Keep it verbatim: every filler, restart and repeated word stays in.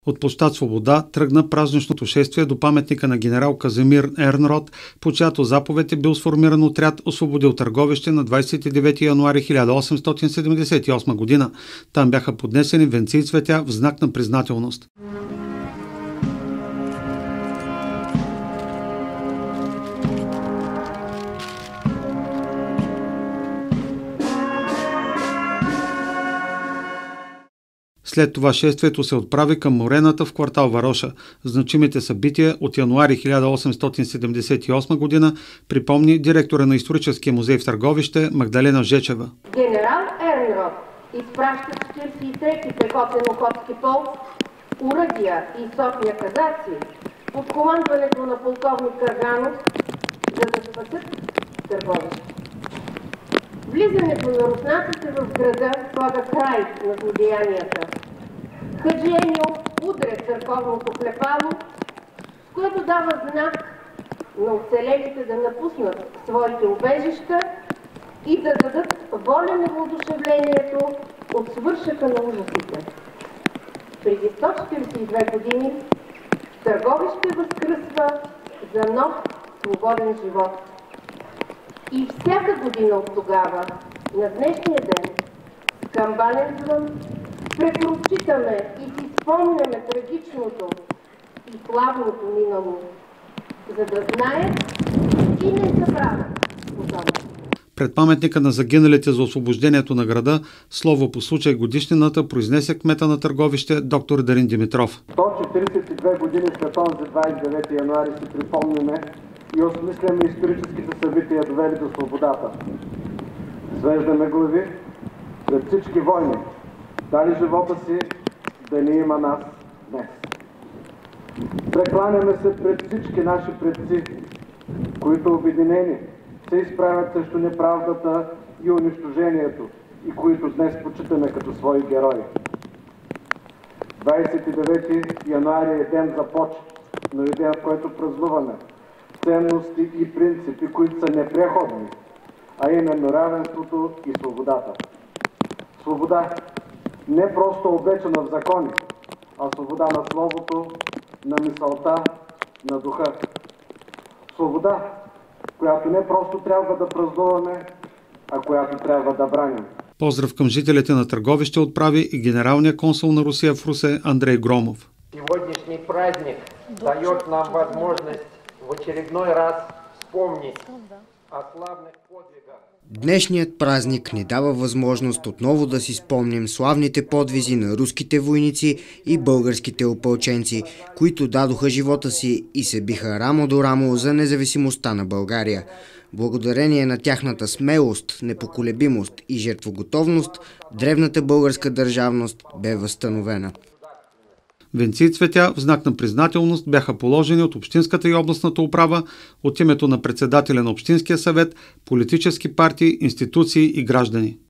От площад Свобода тръгна празничното шествие до паметника на генерал Казимир Ернрот, по чиято заповед е бил сформиран отряд "Освободил Търговище" на двадесет и девети януари хиляда осемстотин седемдесет и осма година. Там бяха поднесени венци и цветя в знак на признателност. След това шествието се отправи към Морената в квартал Вароша. Значимите събития от януари хиляда осемстотин седемдесет и осма година припомни директора на Историческия музей в Търговище Магдалена Жечева. Генерал Ернрот изпраща четиридесет и трети пехотен-охотски полк, уръдия и сотни казаци под командването на полковник Карганов, за да спасят Търговище. Влизането на руснаците в града слага край на злодеянията. Хаджи Еньо удря църковното клепало, с което дава знак на оцелелите да напуснат своите убежища и да дадат воля на въодушевлението от свършъка на ужасите. Преди сто четиридесет и две години Търговище възкръсва за нов свободен живот. И всяка година от тогава, на днешния ден, с камбален звън, препрочитаме и си спомняме трагичното и славното минало, за да знаят и не забравят потомъците. Пред паметника на загиналите за освобождението на града, слово по случай годишнината произнесе кмета на Търговище доктор Дарин Димитров. сто четиридесет и две години след онзи двадесет и девети януари си припомняме и осмисляме историческите събития, довели до свободата. Свеждаме глави пред всички войни, дали живота си да ни има нас днес. Прекланяме се пред всички наши предци, които обединени се изправят срещу неправдата и унищожението и които днес почитаме като свои герои. двадесет и девети януари е ден за почет, но и ден, в който празнуваме ценности и принципи, които са непреходни, а именно равенството и свободата. Свобода не просто облечена в закони, а свобода на словото, на мисълта, на духа. Свобода, която не просто трябва да празнуваме, а която трябва да браним. Поздрав към жителите на Търговище отправи и генералния консул на Русия в Русе Андрей Громов. Сегодняшний праздник дает нам возможность в очередной раз вспомнить о славных подвигах. Днешният празник ни дава възможност отново да си спомним славните подвизи на руските войници и българските опълченци, които дадоха живота си и се биха рамо до рамо за независимостта на България. Благодарение на тяхната смелост, непоколебимост и жертвоготовност, древната българска държавност бе възстановена. Венци и цветя в знак на признателност бяха положени от Общинската и областната управа от името на председателя на Общинския съвет, политически партии, институции и граждани.